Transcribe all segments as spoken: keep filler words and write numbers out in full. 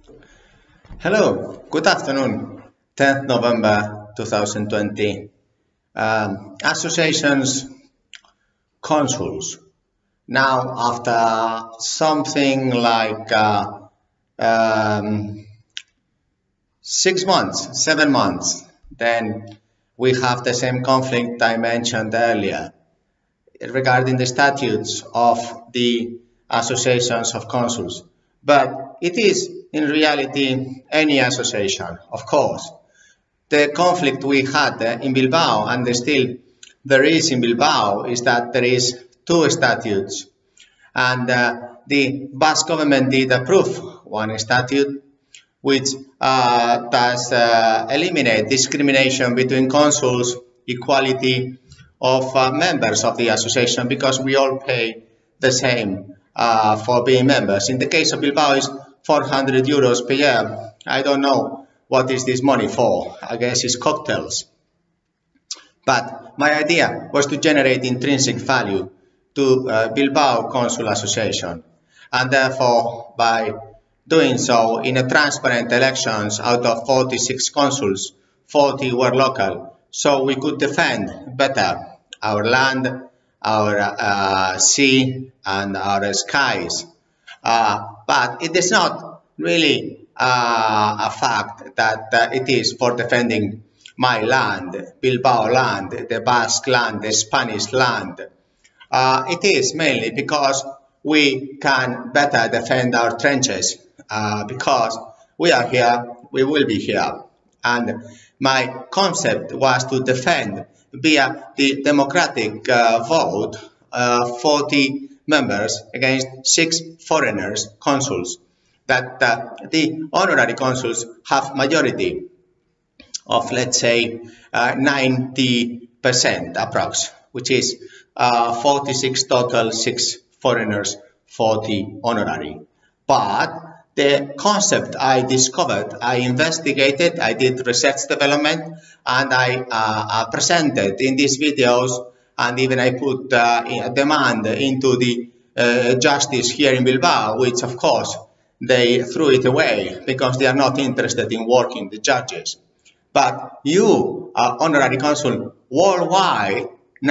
Hello, good afternoon. tenth November two thousand twenty. Um, associations, consuls. Now, after something like uh, um, six months, seven months, then we have the same conflict I mentioned earlier regarding the statutes of the associations of consuls. But it is in reality any association, of course. The conflict we had in Bilbao, and still there is in Bilbao, is that there is two statutes. And uh, the Basque government did approve one statute which uh, does uh, eliminate discrimination between consuls, equality of uh, members of the association, because we all pay the same uh, for being members. In the case of Bilbao, it's four hundred euros per year. I don't know what is this money for. I guess it's cocktails. But my idea was to generate intrinsic value to uh, Bilbao Consul Association, and therefore by doing so in a transparent elections, out of forty-six consuls, forty were local, so we could defend better our land, our uh, sea, and our skies. Uh, but it is not really uh, a fact that uh, it is for defending my land, Bilbao land, the Basque land, the Spanish land. Uh, it is mainly because we can better defend our trenches, uh, because we are here, we will be here. And my concept was to defend via the democratic uh, vote uh, forty members against six foreigners, consuls, that uh, the honorary consuls have majority of, let's say, uh, ninety percent approx, which is uh, forty-six total, six foreigners, forty honorary. But the concept I discovered, I investigated, I did research development, and I uh, uh, presented in these videos, and even I put uh, a demand into the uh, justice here in Bilbao, which of course they threw it away because they are not interested in working the judges. But you, uh, honorary consul worldwide,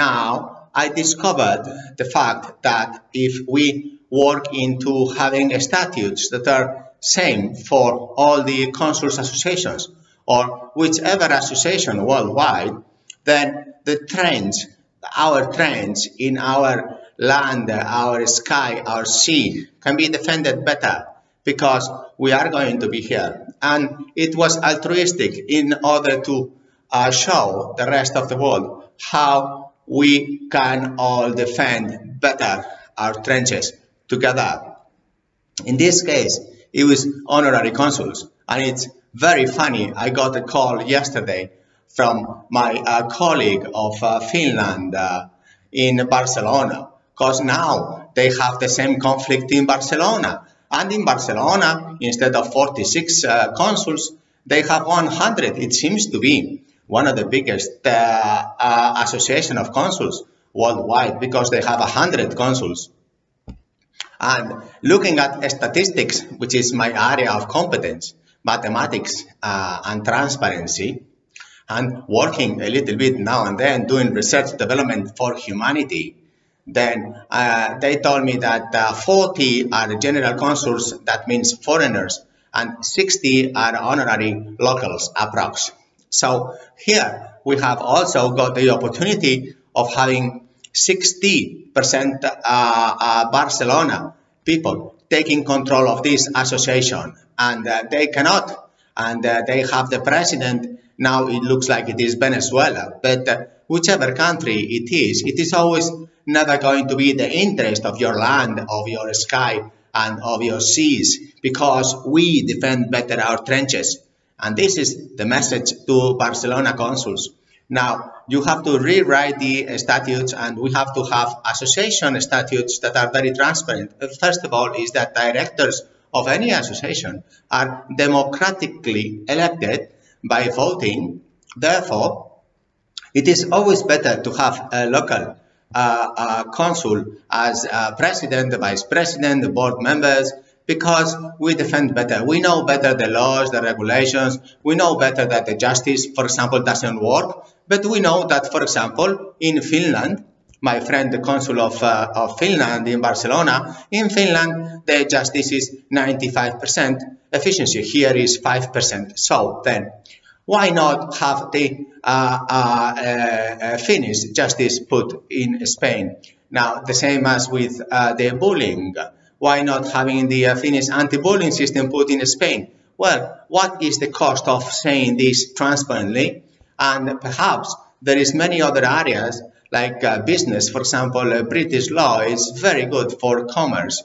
now I discovered the fact that if we work into having statutes that are same for all the consuls associations or whichever association worldwide, then the trends, our trends in our land, our sky, our sea can be defended better, because we are going to be here. And it was altruistic in order to uh, show the rest of the world how we can all defend better our trenches together. In this case, it was honorary consuls, and it's very funny. I got a call yesterday from my uh, colleague of uh, Finland uh, in Barcelona, because now they have the same conflict in Barcelona. And in Barcelona, instead of forty-six uh, consuls, they have one hundred. It seems to be one of the biggest uh, uh, association of consuls worldwide, because they have one hundred consuls. And looking at statistics, which is my area of competence, mathematics uh, and transparency, and working a little bit now and then doing research development for humanity, then uh, they told me that uh, forty are general consuls, that means foreigners, and sixty are honorary locals, approx. So here we have also got the opportunity of having sixty percent uh, uh, Barcelona people taking control of this association, and uh, they cannot, and uh, they have the president. Now it looks like it is Venezuela, but uh, whichever country it is, it is always never going to be the interest of your land, of your sky, and of your seas, because we defend better our trenches. And this is the message to Barcelona consuls. Now, you have to rewrite the statutes, and we have to have association statutes that are very transparent. First of all, is that directors of any association are democratically elected by voting. Therefore, it is always better to have a local uh, uh, consul as uh, president, the vice president, the board members, because we defend better. We know better the laws, the regulations. We know better that the justice, for example, doesn't work. But we know that, for example, in Finland, my friend, the consul of, uh, of Finland in Barcelona, in Finland, the justice is ninety-five percent. Efficiency here is five percent. So then, why not have the uh, uh, uh, Finnish justice put in Spain? Now, the same as with uh, the bullying. Why not having the uh, Finnish anti-bullying system put in Spain? Well, what is the cost of saying this transparently? And perhaps there is many other areas like uh, business. For example, uh, British law is very good for commerce.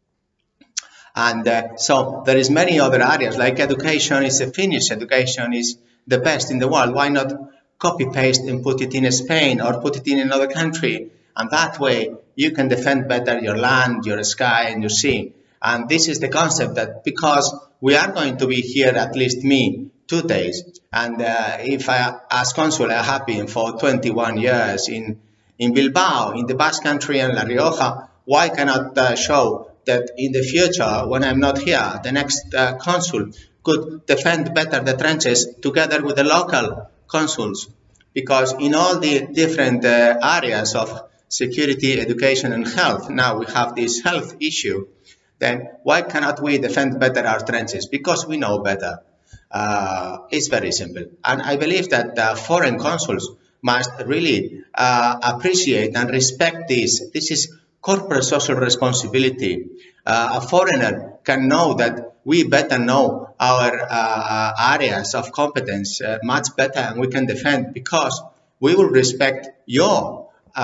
And uh, so there is many other areas like education. Is a Finnish education is the best in the world. Why not copy paste and put it in Spain or put it in another country? And that way you can defend better your land, your sky, and your sea. And this is the concept that because we are going to be here, at least me, two days. And uh, if I, as consul, I have been for twenty-one years in, in Bilbao, in the Basque Country and La Rioja, why cannot uh, show that in the future, when I'm not here, the next uh, consul could defend better the trenches together with the local consuls? Because in all the different uh, areas of security, education, and health, now we have this health issue, then why cannot we defend better our trenches? Because we know better. Uh, it's very simple. And I believe that uh, foreign consuls must really uh, appreciate and respect this. This is corporate social responsibility. Uh, a foreigner can know that we better know our uh, areas of competence uh, much better, and we can defend because we will respect your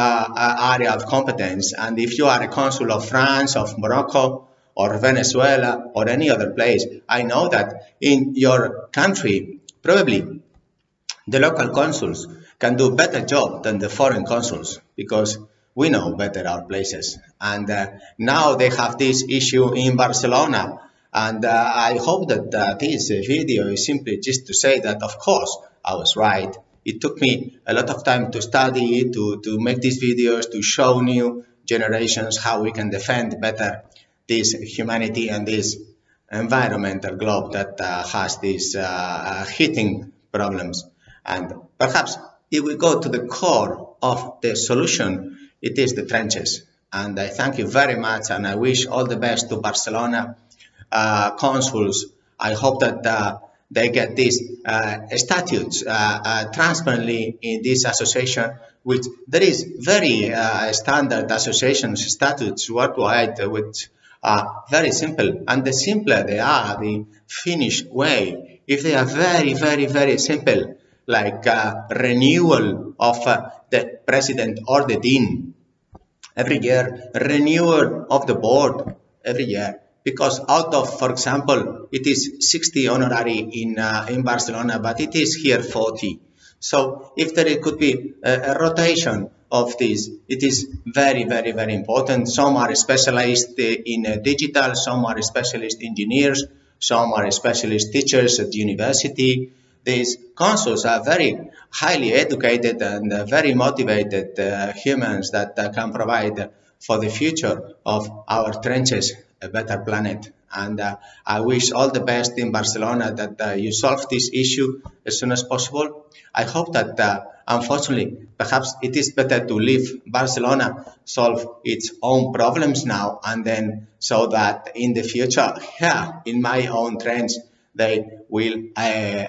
uh, area of competence. And if you are a consul of France, of Morocco, or Venezuela, or any other place, I know that in your country, probably the local consuls can do a better job than the foreign consuls because we know better our places. And uh, now they have this issue in Barcelona. And uh, I hope that uh, this video is simply just to say that, of course, I was right. It took me a lot of time to study, to, to make these videos, to show new generations how we can defend better this humanity and this environmental globe that uh, has these uh, uh, heating problems. And perhaps if we go to the core of the solution, it is the trenches. And I thank you very much, and I wish all the best to Barcelona uh, consuls. I hope that uh, they get these uh, statutes uh, uh, transparently in this association, which there is very uh, standard association statutes worldwide, uh, which are very simple. And the simpler they are, the Finnish way, if they are very, very, very simple, like uh, renewal of uh, the president or the dean every year, renewal of the board every year, because out of, for example, it is sixty honorary in uh, in Barcelona, but it is here forty. So if there could be a, a rotation of this, it is very, very, very important. Some are specialized in uh, digital, some are specialist engineers, some are specialist teachers at university. These consuls are very highly educated and uh, very motivated uh, humans that uh, can provide for the future of our trenches a better planet. And uh, I wish all the best in Barcelona, that uh, you solve this issue as soon as possible. I hope that, uh, unfortunately, perhaps it is better to leave Barcelona solve its own problems now, and then so that in the future, here in my own trench, they will uh,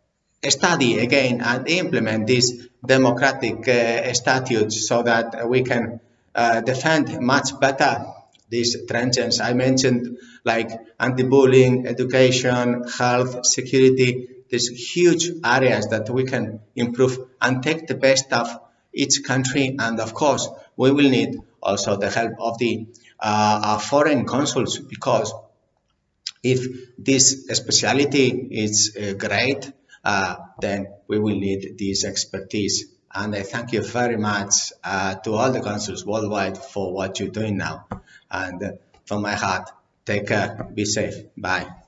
study again and implement these democratic uh, statutes so that we can uh, defend much better these trenches. I mentioned like anti-bullying, education, health, security, these huge areas that we can improve and take the best of each country. And of course, we will need also the help of the uh, our foreign consuls, because if this speciality is uh, great, uh, then we will need this expertise. And I thank you very much uh, to all the consuls worldwide for what you're doing now. And uh, from my heart, take care, be safe, bye.